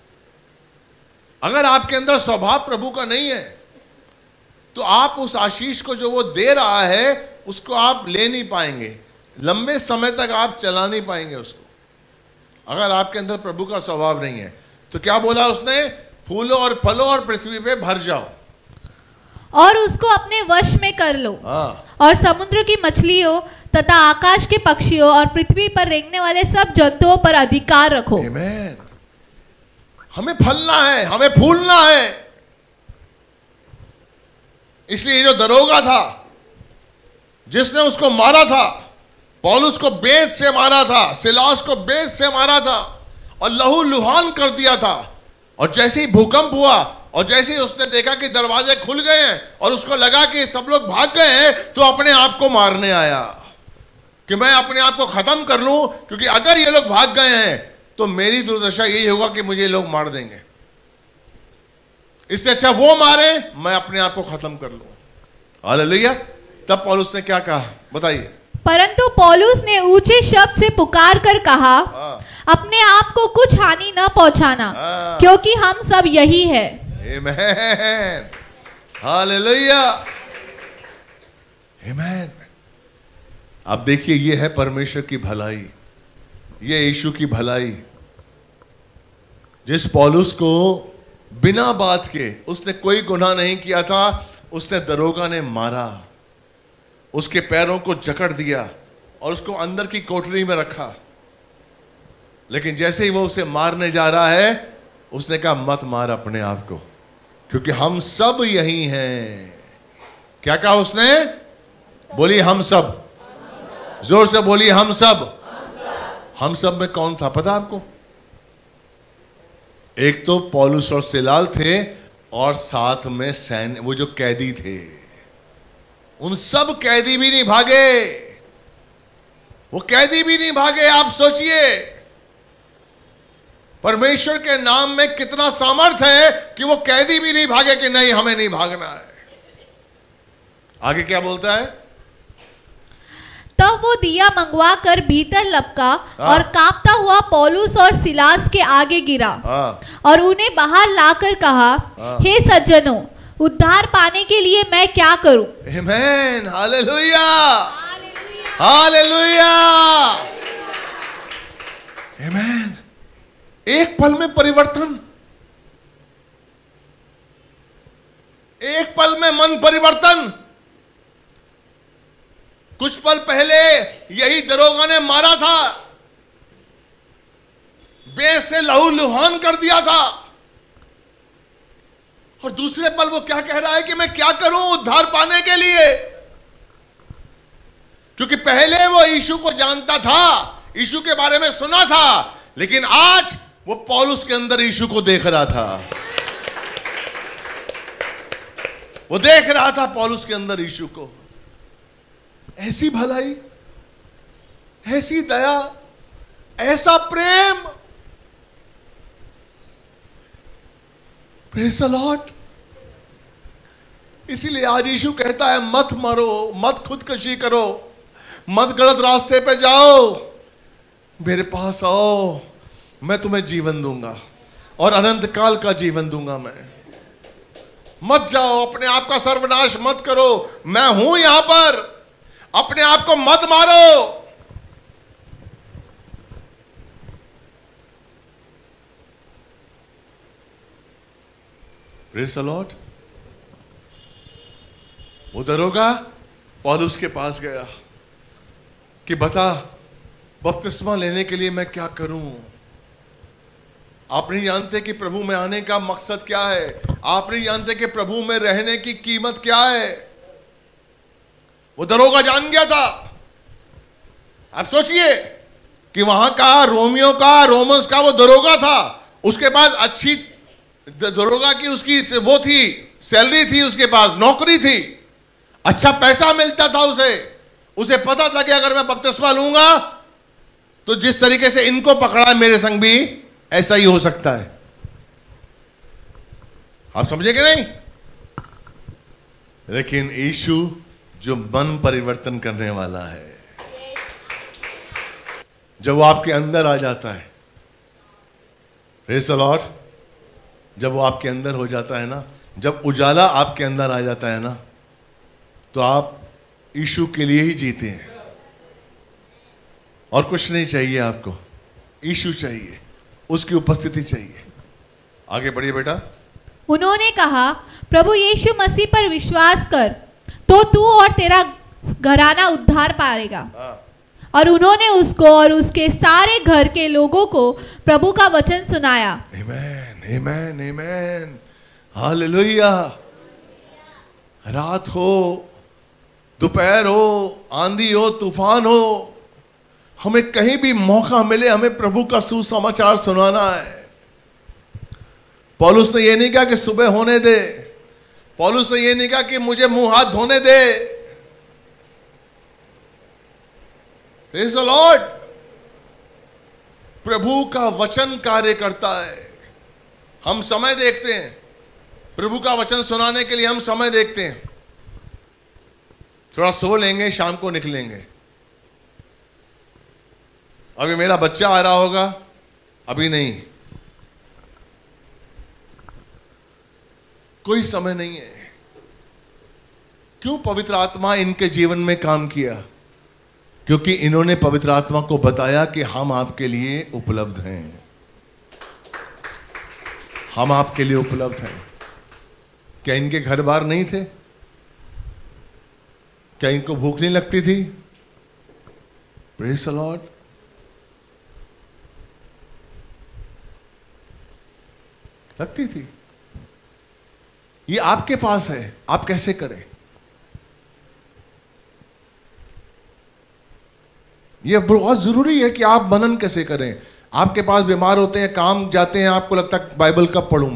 अगर आपके अंदर स्वभाव प्रभु का नहीं है तो आप उस आशीष को जो वो दे रहा है उसको आप ले नहीं पाएंगे, लंबे समय तक आप चला नहीं पाएंगे उसको, अगर आपके अंदर प्रभु का स्वभाव नहीं है। तो क्या बोला उसने? फूलों और फलों और पृथ्वी पे भर जाओ और उसको अपने वश में कर लो। और समुद्र की मछलियों तथा आकाश के पक्षियों और पृथ्वी पर रेंगने वाले सब जंतुओं पर अधिकार रखो। आमीन। हमें फलना है, हमें फूलना है। इसलिए जो दरोगा था जिसने उसको मारा था, पौलुस को बेत से मारा था, सिलास को बेत से मारा था और लहू लुहान कर दिया था, और जैसे ही भूकंप हुआ और जैसे ही उसने देखा कि दरवाजे खुल गए हैं और उसको लगा कि सब लोग भाग गए हैं, तो अपने आप को मारने आया कि मैं अपने आप को खत्म कर लूं, क्योंकि अगर ये लोग भाग गए हैं तो मेरी दुर्दशा यही होगा कि मुझे लोग मार देंगे। इससे अच्छा वो मारे, मैं अपने आप को खत्म कर लूं। हालेलुया। तब पौलुस ने क्या कहा बताइए? परंतु पौलुस ने ऊंचे शब्द से पुकार कर कहा, अपने आप को कुछ हानि न पहुंचाना, क्योंकि हम सब यही है। आमीन। हालेलुया। आमीन। अब देखिए, ये है परमेश्वर की भलाई, ये यीशु की भलाई। जिस पौलुस को बिना बात के, उसने कोई गुनाह नहीं किया था, उसने दरोगा ने मारा, उसके पैरों को जकड़ दिया और उसको अंदर की कोठरी में रखा। लेकिन जैसे ही वो उसे मारने जा रहा है, उसने कहा मत मार अपने आप को, क्योंकि हम सब यही हैं। क्या कहा उसने? बोली हम सब। जोर से बोली हम सब। हम सब में कौन था पता आपको? एक तो पौलुस और सिलाल थे और साथ में सैन्य, वो जो कैदी थे। उन सब कैदी भी नहीं भागे, वो कैदी भी नहीं भागे। आप सोचिए परमेश्वर के नाम में कितना सामर्थ है कि वो कैदी भी नहीं भागे कि नहीं हमें नहीं भागना है। आगे क्या बोलता है? तब वो दिया मंगवा कर भीतर लपका और कांपता हुआ पौलुस और सिलास के आगे गिरा और उन्हें बाहर लाकर कहा, हे सज्जनों, उद्धार पाने के लिए मैं क्या करूं? आमीन। हालेलुया। हालेलुया। आमीन। एक पल में परिवर्तन, एक पल में मन परिवर्तन। कुछ पल पहले यही दरोगा ने मारा था, बेत से लहू लुहान कर दिया था, और दूसरे पल वो क्या कह रहा है कि मैं क्या करूं उद्धार पाने के लिए? क्योंकि पहले वो यीशु को जानता था, यीशु के बारे में सुना था, लेकिन आज वो पौलुस के अंदर यीशु को देख रहा था। वो देख रहा था पौलुस के अंदर यीशु को। ऐसी भलाई, ऐसी दया, ऐसा प्रेम। Praise the Lord. इसीलिए आज यीशु कहता है मत मरो, मत खुदकशी करो, मत गलत रास्ते पे जाओ, मेरे पास आओ, मैं तुम्हें जीवन दूंगा और अनंत काल का जीवन दूंगा मैं। मत जाओ, अपने आप का सर्वनाश मत करो, मैं हूं यहां पर। अपने आप को मत मारो। Praise the lord. वो दरोगा पौलुस के पास गया कि बता, बपतिस्मा लेने के लिए मैं क्या करूं? आप नहीं जानते कि प्रभु में आने का मकसद क्या है। आप नहीं जानते कि प्रभु में रहने की कीमत क्या है। वो दरोगा जान गया था। आप सोचिए कि वहां का रोमियो का, रोमन्स का वो दरोगा था, उसके पास अच्छी दरोगा की उसकी वो थी, सैलरी थी उसके पास, नौकरी थी, अच्छा पैसा मिलता था उसे पता था कि अगर मैं बपतिस्मा लूंगा तो जिस तरीके से इनको पकड़ा है मेरे संग भी ऐसा ही हो सकता है। आप समझे कि नहीं? लेकिन यीशु जो मन परिवर्तन करने वाला है, जब वो आपके अंदर आ जाता है, प्रेज़ द लॉर्ड, जब वो आपके अंदर हो जाता है ना, जब उजाला आपके अंदर आ जाता है ना, तो आप यीशु के लिए ही जीते हैं और कुछ नहीं चाहिए आपको। यीशु चाहिए, उसकी उपस्थिति चाहिए। आगे बढ़िए बेटा। उन्होंने कहा, प्रभु यीशु मसीह पर विश्वास कर तो तू और तेरा घराना उद्धार पाएगा। और उन्होंने उसको और उसके सारे घर के लोगों को प्रभु का वचन सुनाया। आमीन, आमीन, आमीन, हालेलुया। रात हो, दोपहर हो, आंधी हो, तूफान हो, हमें कहीं भी मौका मिले हमें प्रभु का सुसमाचार सुनाना है। पौलुस ने यह नहीं कहा कि सुबह होने दे, पौलुस ने यह नहीं कहा कि मुझे मुंह हाथ धोने दे। Praise the lord. प्रभु का वचन कार्य करता है। हम समय देखते हैं, प्रभु का वचन सुनाने के लिए हम समय देखते हैं, थोड़ा सो लेंगे, शाम को निकलेंगे। अभी मेरा बच्चा आ रहा होगा, अभी नहीं, कोई समय नहीं है। क्यों? पवित्र आत्मा इनके जीवन में काम किया, क्योंकि इन्होंने पवित्र आत्मा को बताया कि हम आपके लिए उपलब्ध हैं, हम आपके लिए उपलब्ध हैं। क्या इनके घर बार नहीं थे? क्या इनको भूख नहीं लगती थी? Praise the lord. लगती थी। ये आपके पास है, आप कैसे करें? यह बहुत जरूरी है कि आप मनन कैसे करें। आपके पास बीमार होते हैं, काम जाते हैं, आपको लगता है बाइबल कब पढ़ूं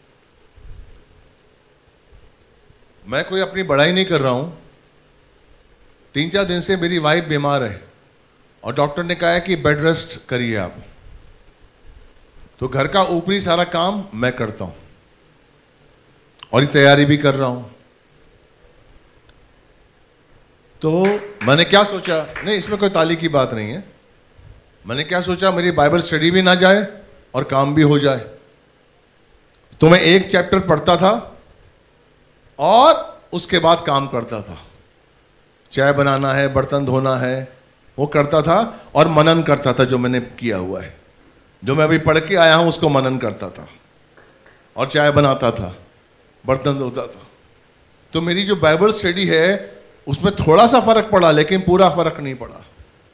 मैं कोई अपनी बड़ाई नहीं कर रहा हूं। 3-4 दिन से मेरी वाइफ बीमार है और डॉक्टर ने कहा है कि बेड रेस्ट करिए आप। तो घर का ऊपरी सारा काम मैं करता हूं और ये तैयारी भी कर रहा हूं। तो मैंने क्या सोचा, नहीं इसमें कोई ताली की बात नहीं है, मैंने क्या सोचा, मेरी बाइबल स्टडी भी ना जाए और काम भी हो जाए। तो मैं एक चैप्टर पढ़ता था और उसके बाद काम करता था। चाय बनाना है, बर्तन धोना है, वो करता था और मनन करता था। जो मैंने किया हुआ है, जो मैं अभी पढ़ के आया हूं, उसको मनन करता था और चाय बनाता था, बर्तन धोता था। तो मेरी जो बाइबल स्टडी है उसमें थोड़ा सा फर्क पड़ा, लेकिन पूरा फर्क नहीं पड़ा।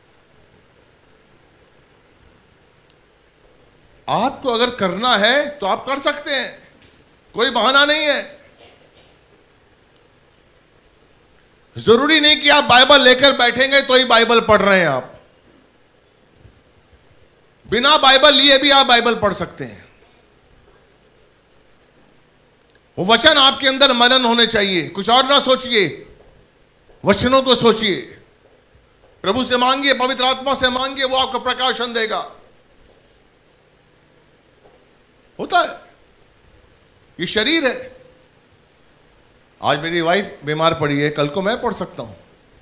आपको अगर करना है तो आप कर सकते हैं, कोई बहाना नहीं है। जरूरी नहीं कि आप बाइबल लेकर बैठेंगे तो ही बाइबल पढ़ रहे हैं। आप बिना बाइबल लिए भी आप बाइबल पढ़ सकते हैं। वो वचन आपके अंदर मनन होने चाहिए, कुछ और ना सोचिए, वचनों को सोचिए। प्रभु से मांगिए, पवित्र आत्मा से मांगिए, वो आपको प्रकाशन देगा। होता है, ये शरीर है। आज मेरी वाइफ बीमार पड़ी है, कल को मैं पढ़ सकता हूं।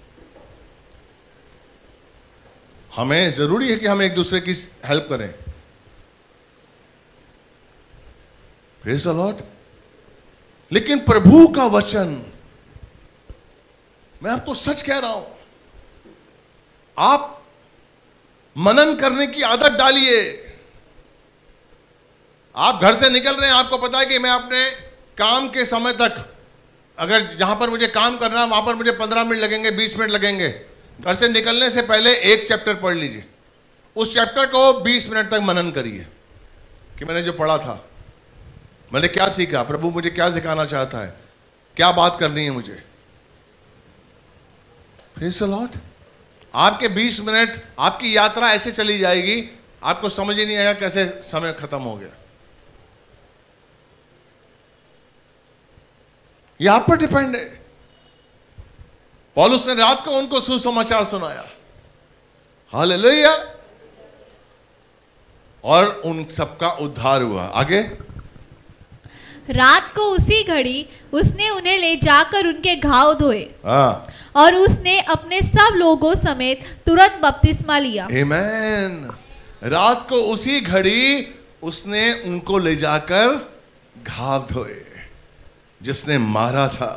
हमें जरूरी है कि हम एक दूसरे की हेल्प करें। Praise the lord. लेकिन प्रभु का वचन, मैं आपको सच कह रहा हूं, आप मनन करने की आदत डालिए। आप घर से निकल रहे हैं, आपको पता है कि मैं अपने काम के समय तक, अगर जहां पर मुझे काम करना है वहां पर मुझे 15 मिनट लगेंगे, 20 मिनट लगेंगे। घर से निकलने से पहले एक चैप्टर पढ़ लीजिए, उस चैप्टर को 20 मिनट तक मनन करिए कि मैंने जो पढ़ा था, मैंने क्या सीखा, प्रभु मुझे क्या सिखाना चाहता है, क्या बात करनी है मुझे। Praise the lord. आपके 20 मिनट, आपकी यात्रा ऐसे चली जाएगी, आपको समझ ही नहीं आएगा कैसे समय खत्म हो गया। ये आप पर डिपेंड है। पौलुस ने रात को उनको सुसमाचार सुनाया, हालेलुया, और उन सबका उद्धार हुआ। आगे, रात को उसी घड़ी उसने उन्हें ले जाकर उनके घाव धोए, हाँ, और उसने अपने सब लोगों समेत तुरंत बपतिस्मा लिया। आमीन। रात को उसी घड़ी उसने उनको ले जाकर घाव धोए जिसने मारा था।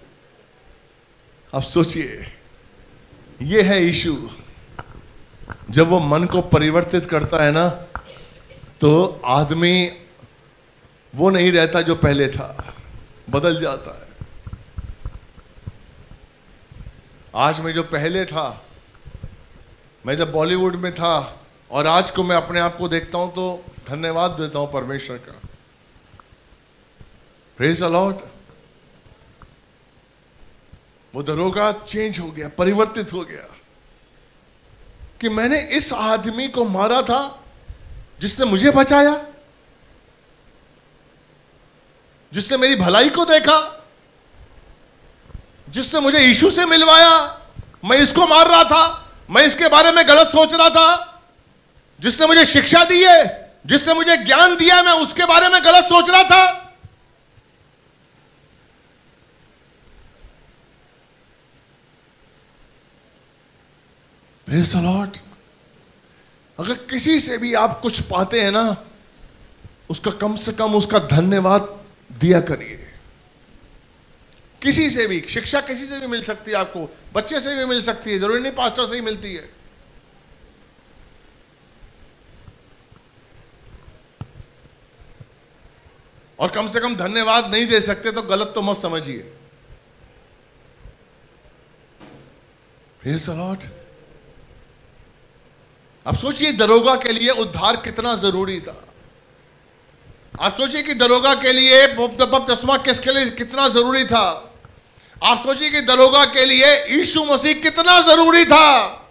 अब सोचिए, ये है यीशु। जब वो मन को परिवर्तित करता है ना, तो आदमी वो नहीं रहता जो पहले था, बदल जाता है। आज मैं जो पहले था, मैं जब बॉलीवुड में था, और आज को मैं अपने आप को देखता हूं तो धन्यवाद देता हूं परमेश्वर का। Praise the lord. वो दरोगा चेंज हो गया, परिवर्तित हो गया कि मैंने इस आदमी को मारा था जिसने मुझे बचाया, जिसने मेरी भलाई को देखा, जिसने मुझे यीशु से मिलवाया। मैं इसको मार रहा था, मैं इसके बारे में गलत सोच रहा था। जिसने मुझे शिक्षा दी है, जिसने मुझे ज्ञान दिया, मैं उसके बारे में गलत सोच रहा था। Praise the lord. अगर किसी से भी आप कुछ पाते हैं ना, उसका कम से कम उसका धन्यवाद दिया करिए। किसी से भी शिक्षा, किसी से भी मिल सकती है आपको, बच्चे से भी मिल सकती है, जरूरी नहीं पास्टर से ही मिलती है। और कम से कम धन्यवाद नहीं दे सकते तो गलत तो मत समझिए। Praise the lord. अब सोचिए दरोगा के लिए उद्धार कितना जरूरी था। आप सोचिए कि दरोगा के लिए बपतिस्मा किसके लिए कितना जरूरी था। आप सोचिए कि दरोगा के लिए यीशु मसीह कितना जरूरी था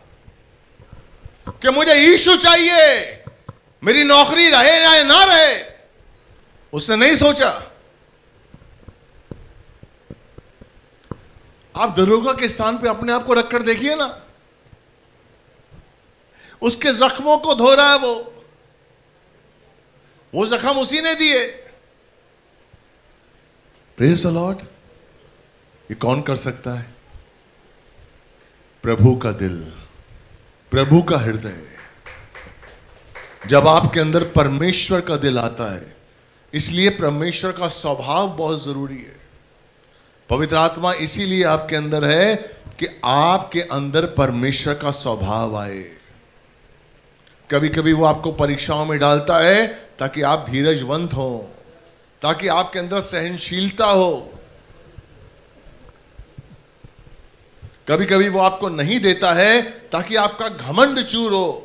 कि मुझे यीशु चाहिए, मेरी नौकरी रहे या ना रहे। उसने नहीं सोचा। आप दरोगा के स्थान पे अपने आप को रखकर देखिए ना, उसके जख्मों को धो रहा है वो जख्म उसी ने दिए। Praise the lord. ये कौन कर सकता है? प्रभु का दिल, प्रभु का हृदय। जब आपके अंदर परमेश्वर का दिल आता है, इसलिए परमेश्वर का स्वभाव बहुत जरूरी है। पवित्र आत्मा इसीलिए आपके अंदर है कि आपके अंदर परमेश्वर का स्वभाव आए। कभी कभी वो आपको परीक्षाओं में डालता है ताकि आप धीरजवंत हो, ताकि आपके अंदर सहनशीलता हो। कभी कभी वो आपको नहीं देता है ताकि आपका घमंड चूर हो,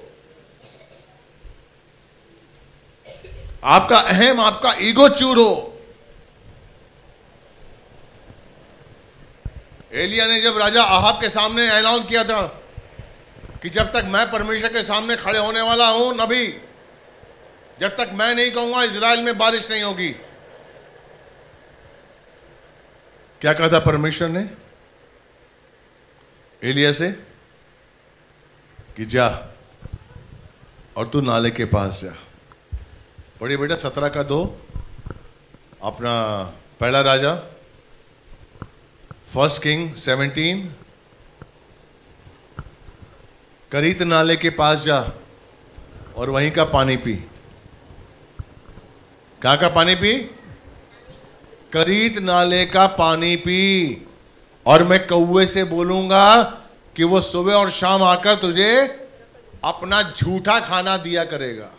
आपका अहम, आपका ईगो चूर हो। एलिया ने जब राजा आहाब के सामने ऐलान किया था कि जब तक मैं परमेश्वर के सामने खड़े होने वाला हूं नबी, जब तक मैं नहीं कहूंगा इजराइल में बारिश नहीं होगी, क्या कहा था परमेश्वर ने एलिया से कि जा और तू नाले के पास जा। पढ़िए बेटा 17:2 अपना पहला राजा 1 किंग 17। करीत नाले के पास जा और वहीं का पानी पी। कहाँ का पानी पी? करीत नाले का पानी पी। और मैं कौवे से बोलूंगा कि वो सुबह और शाम आकर तुझे अपना झूठा खाना दिया करेगा।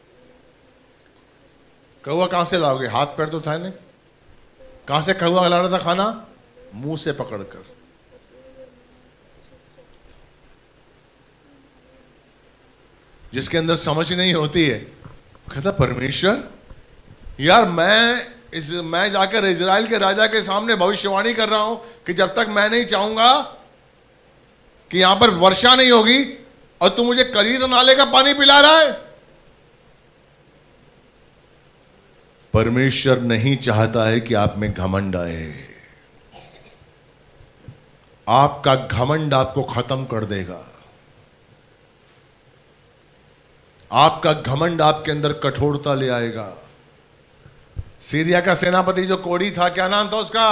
कौवा कहां से लाओगे? हाथ पैर तो था नहीं। कहां से कौवा ला रहा था खाना? मुंह से पकड़कर। जिसके अंदर समझ नहीं होती है, कहता परमेश्वर यार मैं जाकर इजराइल के राजा के सामने भविष्यवाणी कर रहा हूं कि जब तक मैं नहीं चाहूंगा कि यहां पर वर्षा नहीं होगी, और तू मुझे करीत नाले का पानी पिला रहा है। परमेश्वर नहीं चाहता है कि आप में घमंड आए। आपका घमंड आपको खत्म कर देगा। आपका घमंड आपके अंदर कठोरता ले आएगा। सीरिया का सेनापति जो कोढ़ी था, क्या नाम था उसका?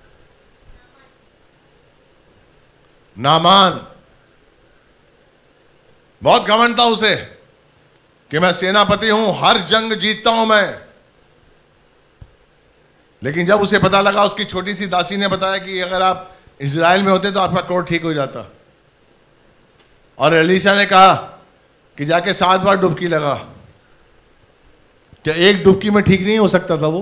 नामान। बहुत घमंड था उसे कि मैं सेनापति हूं, हर जंग जीतता हूं मैं। लेकिन जब उसे पता लगा, उसकी छोटी सी दासी ने बताया कि अगर आप इजराइल में होते तो आपका कोढ़ ठीक हो जाता। और एलीशा ने कहा कि जाके 7 बार डुबकी लगा। क्या एक डुबकी में ठीक नहीं हो सकता था वो?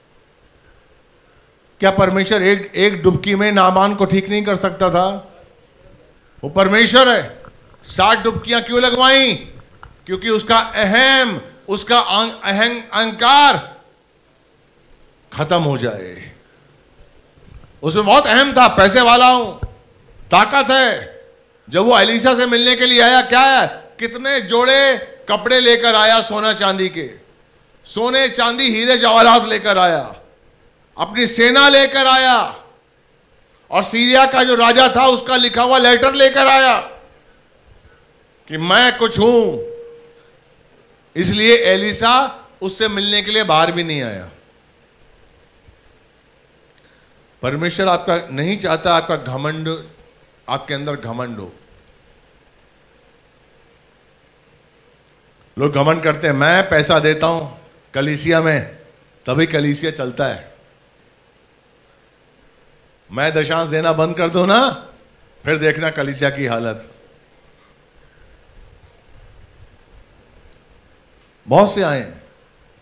क्या परमेश्वर एक डुबकी में नामान को ठीक नहीं कर सकता था? वो परमेश्वर है। 60 डुबकियां क्यों लगवाई? क्योंकि उसका अहंकार खत्म हो जाए। उसमें बहुत अहम था, पैसे वाला हूं, ताकत है। जब वो एलीशा से मिलने के लिए आया, क्या है, कितने जोड़े कपड़े लेकर आया, सोना चांदी के, सोने चांदी हीरे जवाहरात लेकर आया, अपनी सेना लेकर आया, और सीरिया का जो राजा था उसका लिखा हुआ लेटर लेकर आया कि मैं कुछ हूं। इसलिए एलीशा उससे मिलने के लिए बाहर भी नहीं आया। परमेश्वर आपका नहीं चाहता आपका घमंड, आपके अंदर घमंड हो। लोग घमंड करते हैं, मैं पैसा देता हूं कलीसिया में तभी कलीसिया चलता है। मैं दशांश देना बंद कर दूं ना, फिर देखना कलीसिया की हालत। बहुत से आए हैं,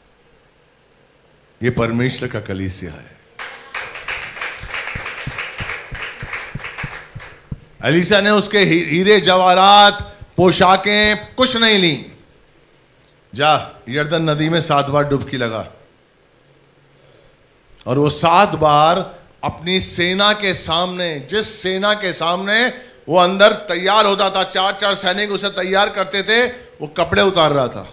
ये परमेश्वर का कलीसिया है। एलीशा ने उसके हीरे जवाहरात पोशाकें कुछ नहीं ली। जा यर्दन नदी में 7 बार डुबकी लगा, और वो 7 बार अपनी सेना के सामने, जिस सेना के सामने वो अंदर तैयार होता था, 4-4 सैनिक उसे तैयार करते थे, वो कपड़े उतार रहा था।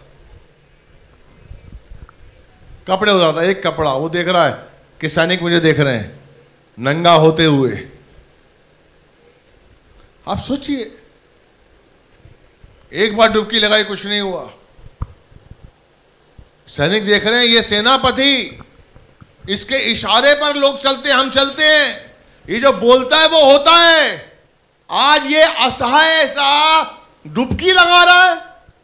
कपड़े उतारता, एक कपड़ा, वो देख रहा है कि सैनिक मुझे देख रहे हैं नंगा होते हुए। आप सोचिए, एक बार डुबकी लगाई, कुछ नहीं हुआ। सैनिक देख रहे हैं, ये सेनापति, इसके इशारे पर लोग चलते हैं, हम चलते हैं, ये जो बोलता है वो होता है। आज ये असहाय सा डुबकी लगा रहा है।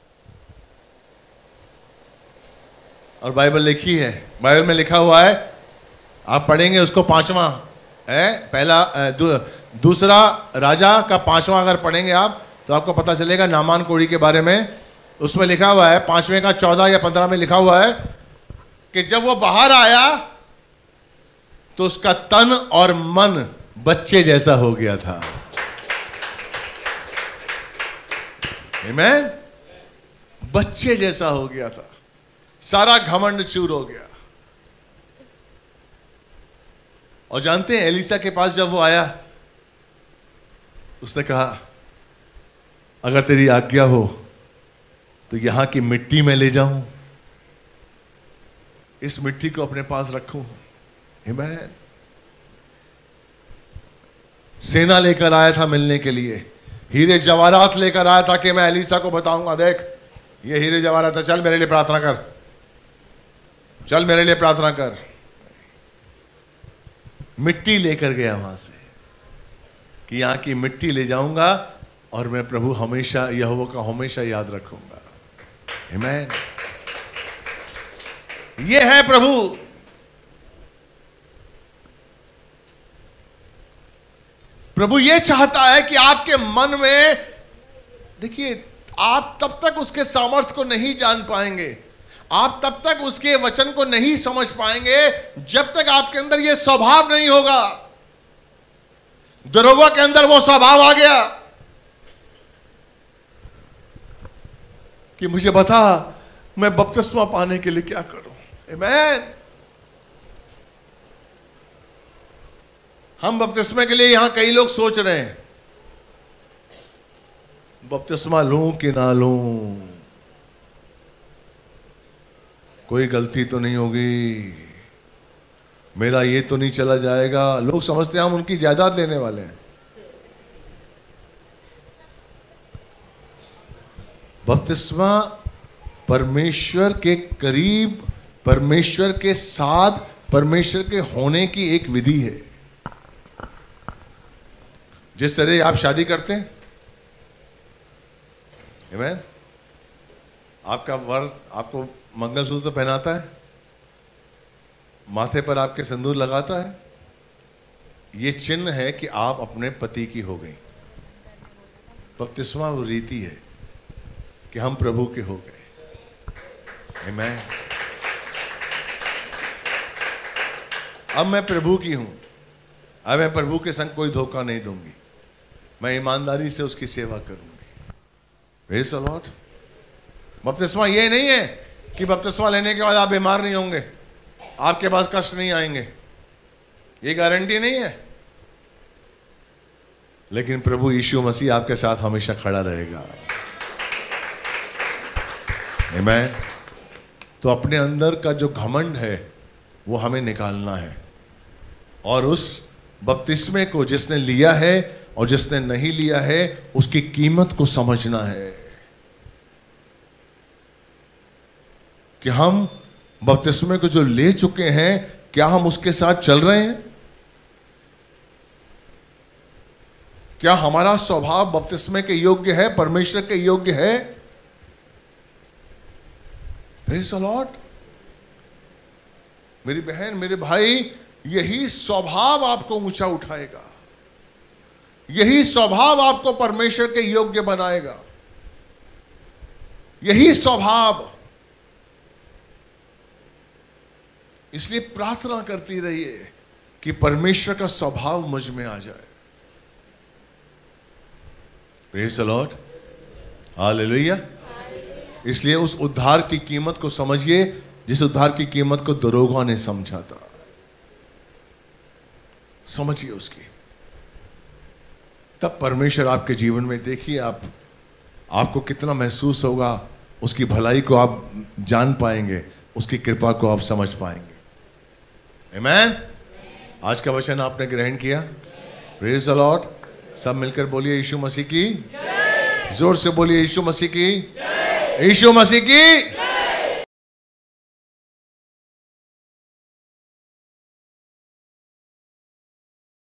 और बाइबल लिखी है, बाइबल में लिखा हुआ है, आप पढ़ेंगे उसको 5वां है, पहला दूसरा राजा का 5वां अगर पढ़ेंगे आप तो आपको पता चलेगा नामान कोढ़ी के बारे में। उसमें लिखा हुआ है 5वें का 14 या 15 में लिखा हुआ है कि जब वो बाहर आया तो उसका तन और मन बच्चे जैसा हो गया था। आमीन। बच्चे जैसा हो गया था, सारा घमंड चूर हो गया। और जानते हैं एलीशा के पास जब वो आया, उसने कहा अगर तेरी आज्ञा हो तो यहां की मिट्टी में ले जाऊं, इस मिट्टी को अपने पास रखूं। आमीन। सेना लेकर आया था मिलने के लिए, हीरे जवाहरात लेकर आया था कि मैं एलीशा को बताऊंगा, देख ये हीरे जवाहरात है, चल मेरे लिए प्रार्थना कर, चल मेरे लिए प्रार्थना कर। मिट्टी लेकर गया वहां से कि यहां की मिट्टी ले जाऊंगा और मैं प्रभु हमेशा, यहोवा का हमेशा याद रखूंगा। आमीन। ये है प्रभु। प्रभु ये चाहता है कि आपके मन में, देखिए, आप तब तक उसके सामर्थ्य को नहीं जान पाएंगे, आप तब तक उसके वचन को नहीं समझ पाएंगे जब तक आपके अंदर यह स्वभाव नहीं होगा। दरोगा के अंदर वो स्वभाव आ गया कि मुझे बता मैं बपतिस्मा पाने के लिए क्या करूं। आमीन। हम बपतिस्मा के लिए यहां कई लोग सोच रहे हैं, बपतिस्मा लूं कि ना लूं, कोई गलती तो नहीं होगी, मेरा ये तो नहीं चला जाएगा। लोग समझते हैं हम उनकी जायदाद लेने वाले हैं। बपतिस्मा परमेश्वर के करीब, परमेश्वर के साथ, परमेश्वर के होने की एक विधि है। जिस तरह आप शादी करते हैं, आमीन, आपका वर आपको मंगलसूत्र पहनाता है, माथे पर आपके सिंदूर लगाता है, ये चिन्ह है कि आप अपने पति की हो गई। बपतिस्मा वो रीति है कि हम प्रभु के हो गए। आमीन। अब मैं प्रभु की हूं, अब मैं प्रभु के संग कोई धोखा नहीं दूंगी, मैं ईमानदारी से उसकी सेवा करूंगी। Praise the lord. बपतिस्मा ये नहीं है कि बपतिस्मा लेने के बाद आप बीमार नहीं होंगे, आपके पास कष्ट नहीं आएंगे, ये गारंटी नहीं है। लेकिन प्रभु यीशु मसीह आपके साथ हमेशा खड़ा रहेगा। आमीन। तो अपने अंदर का जो घमंड है वो हमें निकालना है, और उस बपतिस्मे को जिसने लिया है और जिसने नहीं लिया है उसकी कीमत को समझना है कि हम बपतिस्मे को जो ले चुके हैं, क्या हम उसके साथ चल रहे हैं? क्या हमारा स्वभाव बपतिस्मे के योग्य है, परमेश्वर के योग्य है? Praise the lord. मेरी बहन, मेरे भाई, यही स्वभाव आपको ऊंचा उठाएगा, यही स्वभाव आपको परमेश्वर के योग्य बनाएगा, यही स्वभाव। इसलिए प्रार्थना करती रहिए कि परमेश्वर का स्वभाव मुझ में आ जाए। Praise the lord. हालेलुया। इसलिए उस उद्धार की कीमत को समझिए जिस उद्धार की कीमत को दरोगा ने समझा था। समझिए उसकी, तब परमेश्वर आपके जीवन में, देखिए आपको कितना महसूस होगा, उसकी भलाई को आप जान पाएंगे, उसकी कृपा को आप समझ पाएंगे। आमीन। आज का वचन आपने ग्रहण किया? Praise the lord. सब मिलकर बोलिए यीशु मसीह की, जोर से बोलिए यीशु मसीह की, यीशु मसीह की।